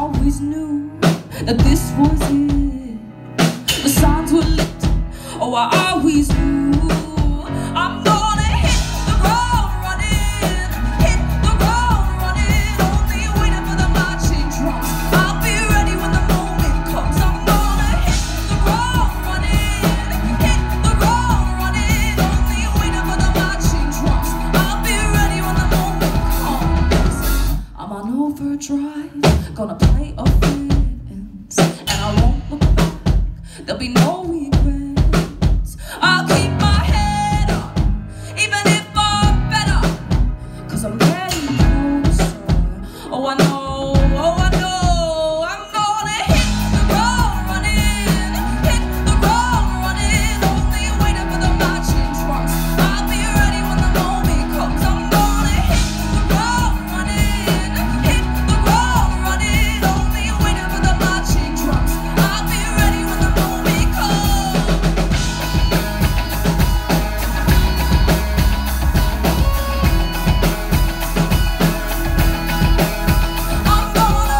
always knew that this was it. The signs were lit. Oh, I always knew I'm gonna hit the road running, hit the road running. Only waiting for the marching drums. I'll be ready when the moment comes. I'm gonna hit the road running, hit the road running. Only waiting for the marching drums. I'll be ready when the moment comes. I'm on overdrive, gonna play offense, and I won't look back. There'll be no regrets. I'll keep my head up, even if I'm better, 'cause I'm getting closer. Oh, I know, I'm gonna hit the road running, hit the road running. Only waiting for the marching drums. I'll be ready when the moment comes. I'm gonna hit the road running, hit the road running. Only waiting for the marching drums. I'll be ready when the moment comes. I'm gonna.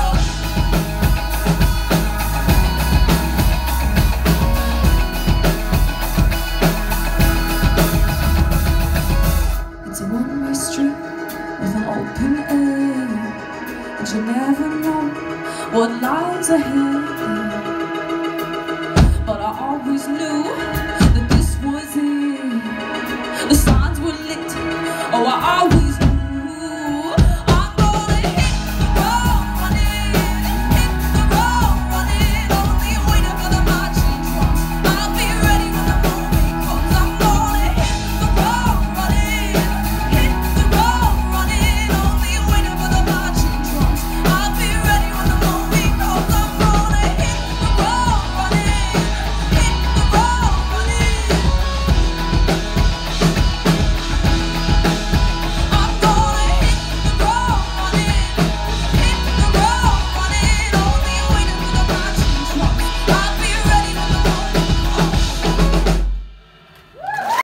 It's a one-way street with an open air, and you never know what lies ahead. But I always knew